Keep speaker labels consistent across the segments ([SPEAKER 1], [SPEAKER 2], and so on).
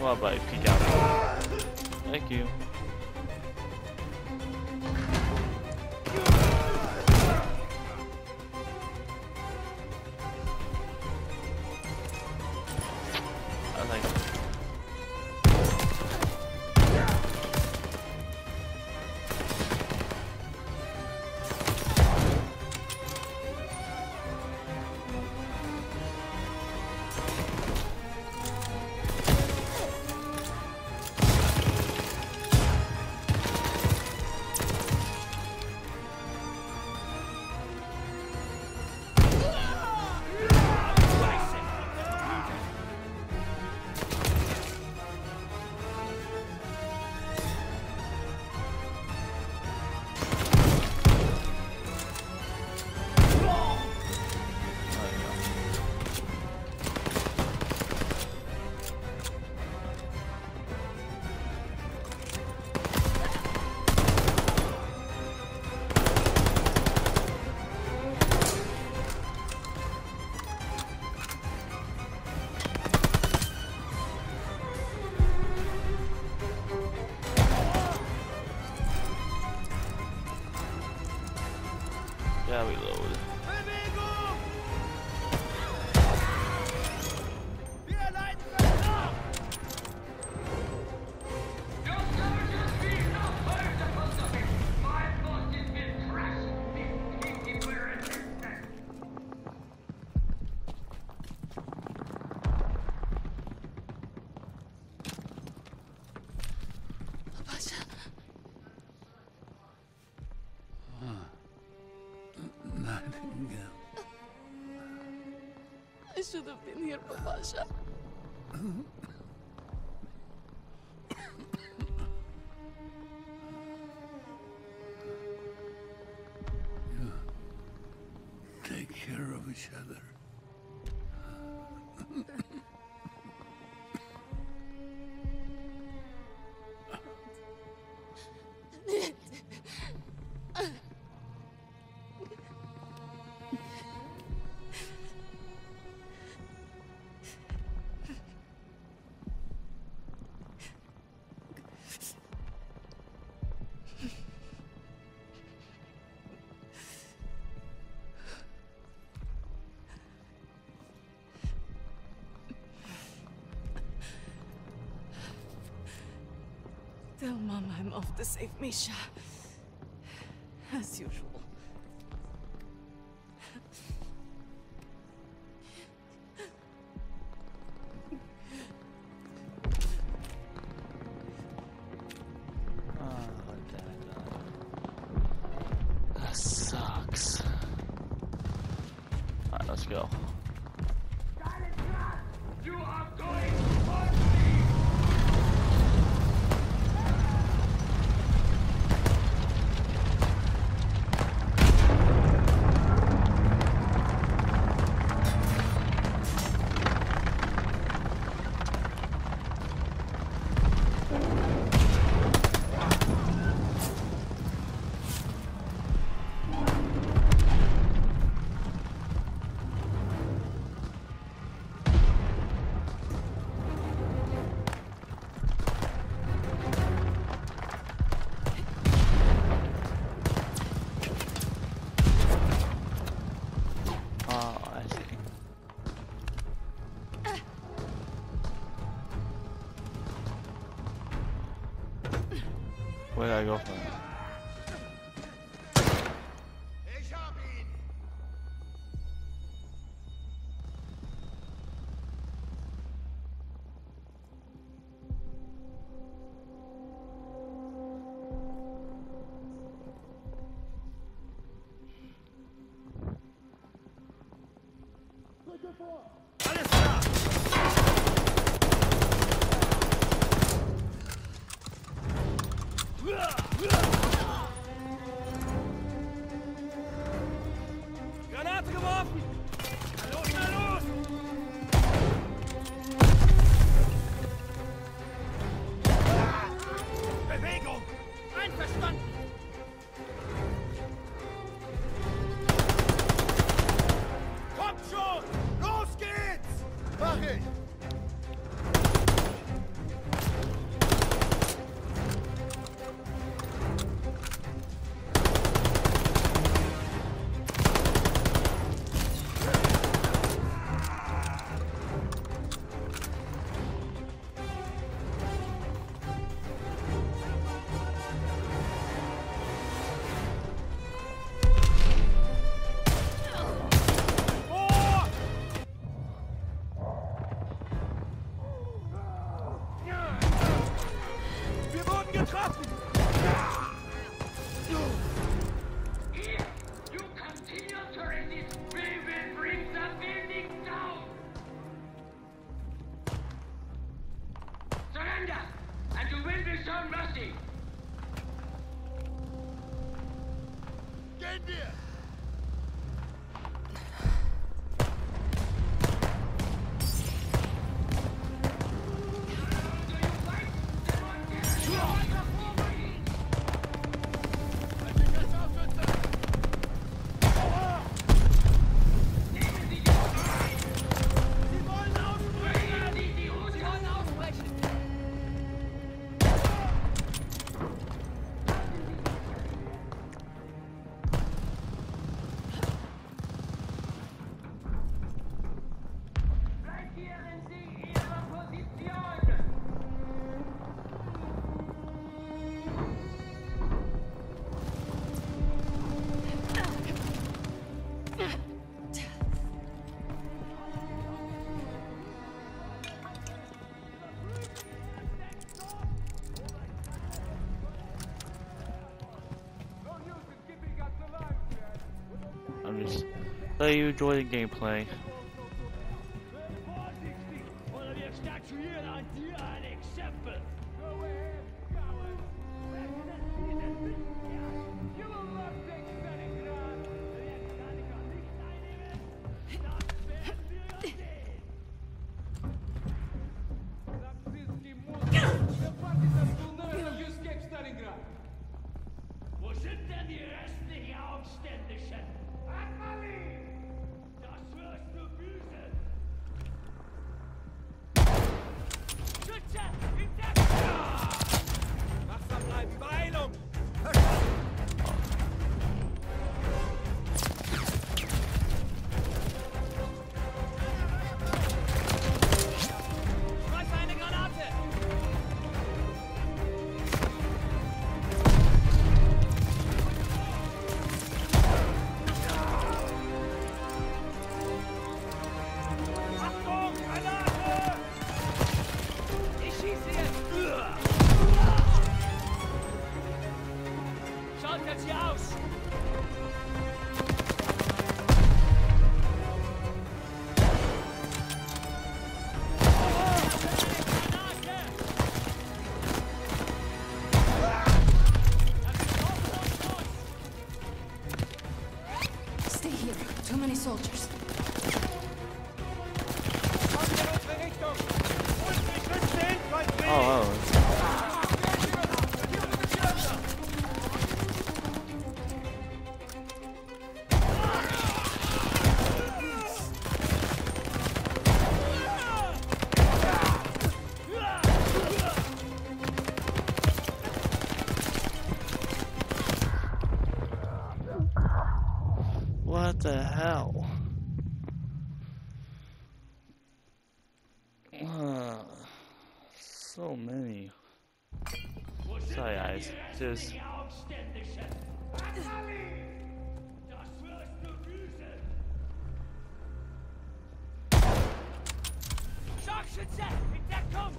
[SPEAKER 1] mal bei Peek out. Thank you. I like it. Yeah, reload.
[SPEAKER 2] I should have been here, Papasha.
[SPEAKER 3] You take care of each other.
[SPEAKER 2] Tell Mom I'm off to save Misha. As usual.
[SPEAKER 1] That sucks. Alright, let's go.
[SPEAKER 4] You are going to hurt me!
[SPEAKER 1] Where did I go from?
[SPEAKER 4] Ich hab ihn! Alles klar! Gehen wir!
[SPEAKER 1] I'm just let you enjoy the gameplay.
[SPEAKER 4] Oder wir statuieren an dir ein Exempel. Wo sind denn die restlichen Aufständischen? Das wirst du büßen! Schütze! In Deckung! Wachsam bleiben! Beeilung! Schmeiß eine Granate! Achtung! Granate! Ich schieße jetzt! Schaut jetzt hier aus!
[SPEAKER 2] Stay here. Too many soldiers.
[SPEAKER 1] Oh, what the hell? So many. Sorry guys, just
[SPEAKER 4] Das wirst du büßen! Scharfschütze! In Deckung!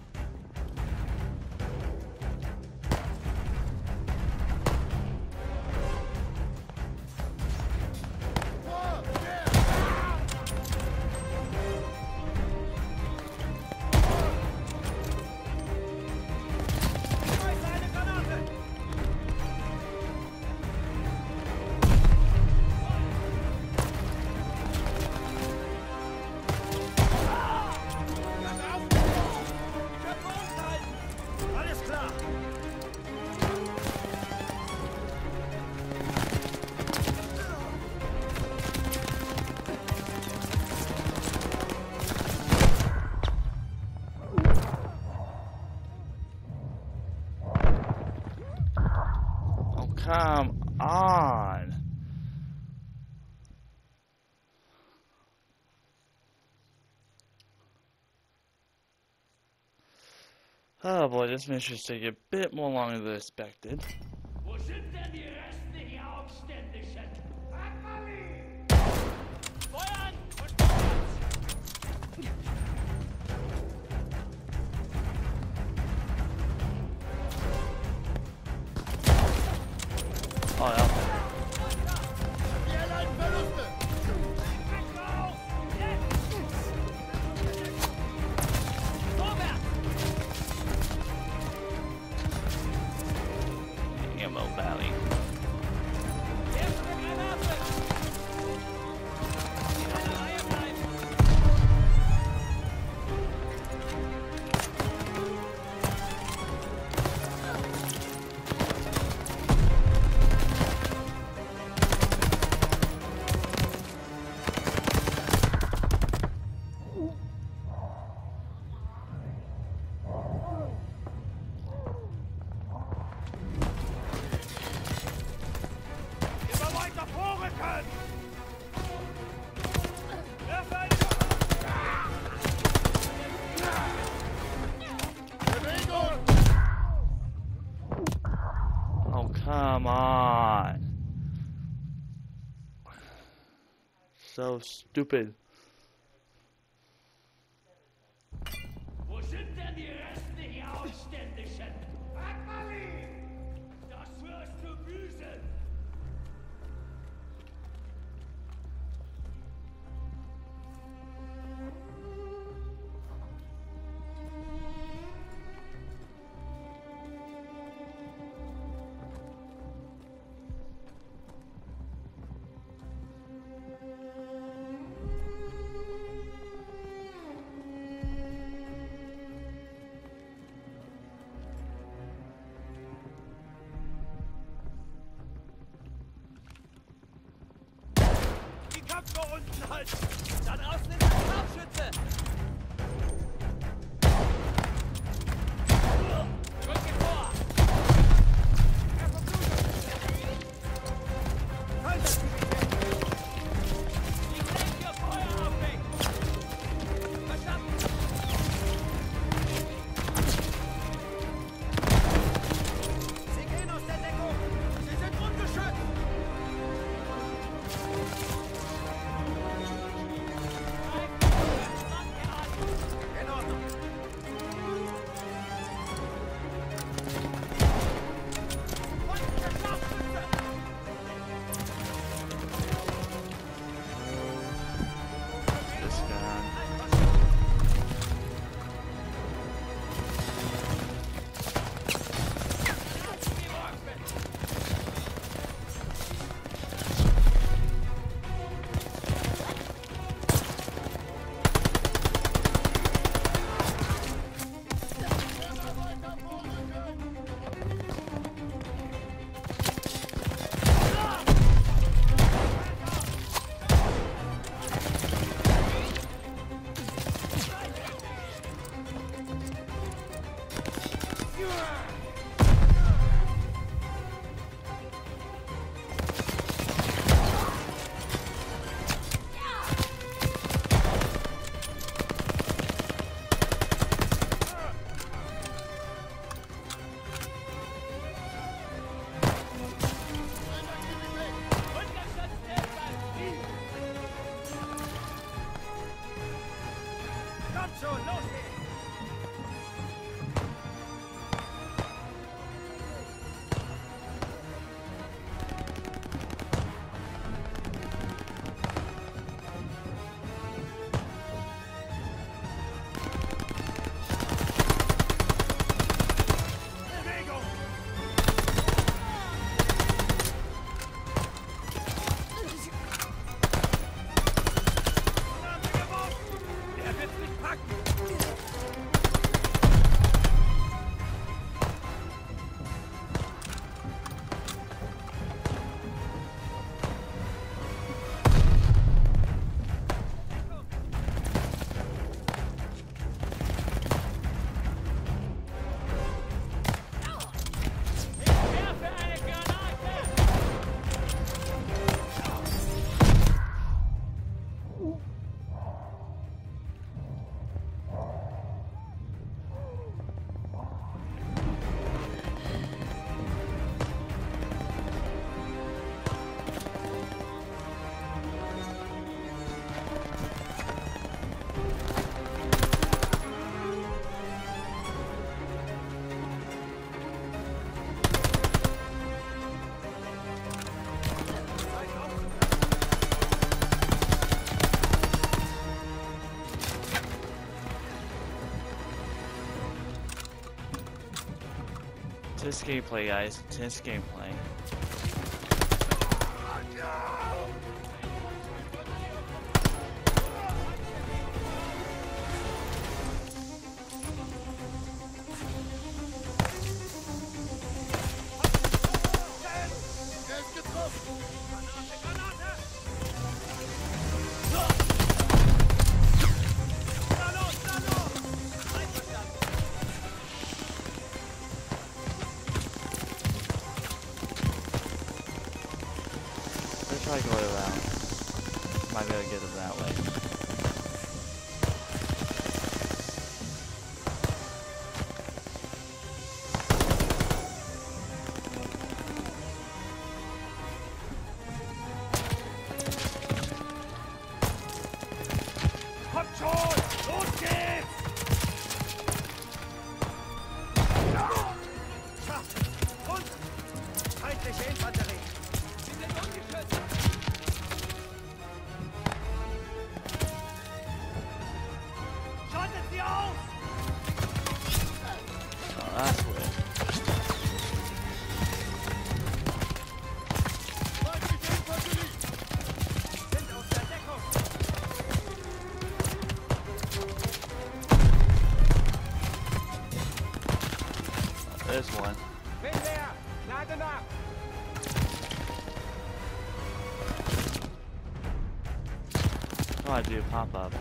[SPEAKER 4] Schmeiß eine Granate! Alles klar!
[SPEAKER 1] oh come on. Oh boy, this mission should take a bit more longer than expected.
[SPEAKER 4] Wo sind denn die restlichen Aufständischen? Feuern! Und vorwärts!
[SPEAKER 1] Oh ja.
[SPEAKER 4] Wir erleiden Verluste! Raus! Jetzt! Vorwärts!
[SPEAKER 1] on. So stupid.
[SPEAKER 4] Wo sind denn die restlichen Aufständischen? Akmali! Das wirst du büßen!
[SPEAKER 5] Die Köpfe unten halten! Da draußen ist ein Scharfschütze! Rücke vor! Er verblutet! Die Fläche für Feuer abweckt! Verstanden! Sie gehen aus der Deckung! Sie sind ungeschützt! In Ordnung. Folgt der Scharfschütze!
[SPEAKER 1] This guy.
[SPEAKER 5] Kommt schon, los geht's! Bewegung! Nase geworfen! Der wird's nicht packen! Ich werfe eine Granate!
[SPEAKER 1] Tense gameplay, guys. Tense gameplay.
[SPEAKER 5] Er ist getroffen! Granate, Granate! Na los, na los! Einverstanden!
[SPEAKER 1] Let's try to go around. Might be able to get it that way. probably do a pop-up.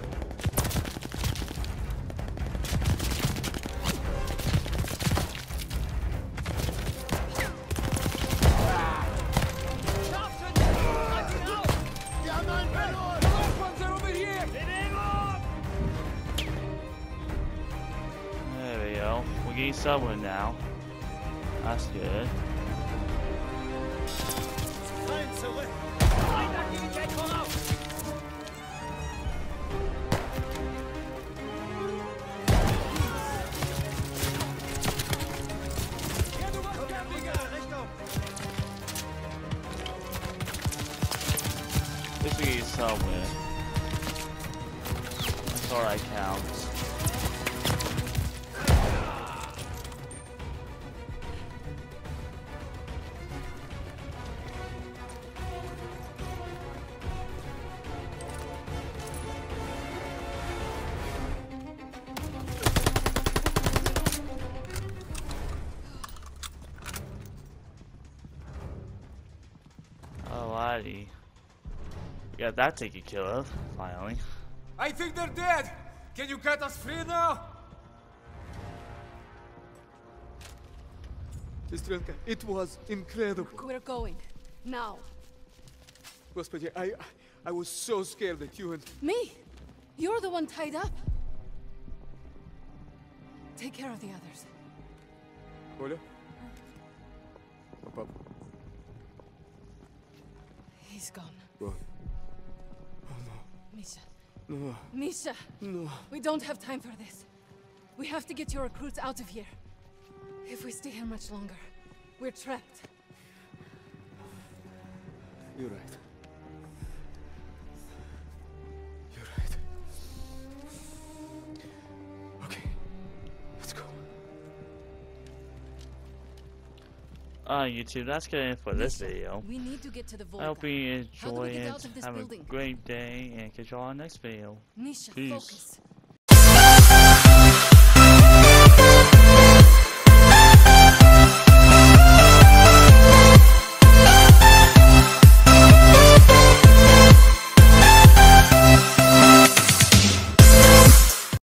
[SPEAKER 1] There we go. We're getting someone now. That's good.
[SPEAKER 5] Fallen zurück! Weiteraktivität voraus! Ja, du machst Camping! Richtung!
[SPEAKER 1] This will get you somewhere. That's all that counts. Alrighty. We got that taken care of, finally.
[SPEAKER 6] I think they're dead! Can you get us free now?
[SPEAKER 7] Сестренка, it was incredible.
[SPEAKER 2] We're going. Now.
[SPEAKER 7] Господи, I was so scared that you and...
[SPEAKER 2] Me? You're the one tied up. Take care of the others.
[SPEAKER 7] Оля? Папа.
[SPEAKER 2] He's gone.
[SPEAKER 7] Gone.
[SPEAKER 2] Misha.
[SPEAKER 7] No,
[SPEAKER 2] Misha!
[SPEAKER 7] no.
[SPEAKER 2] We don't have time for this. We have to get your recruits out of here. If we stay here much longer, we're trapped.
[SPEAKER 7] You're right. You're right. Okay, let's go.
[SPEAKER 1] YouTube, that's good for this
[SPEAKER 2] Misha,
[SPEAKER 1] video.
[SPEAKER 2] we need to get to the
[SPEAKER 1] I hope
[SPEAKER 2] Volga.
[SPEAKER 1] you
[SPEAKER 2] How do we
[SPEAKER 1] enjoy
[SPEAKER 2] get
[SPEAKER 1] it.
[SPEAKER 2] out of this
[SPEAKER 1] Have
[SPEAKER 2] building?
[SPEAKER 1] a great day and catch you all next video.
[SPEAKER 2] Misha,
[SPEAKER 1] Peace.
[SPEAKER 2] focus.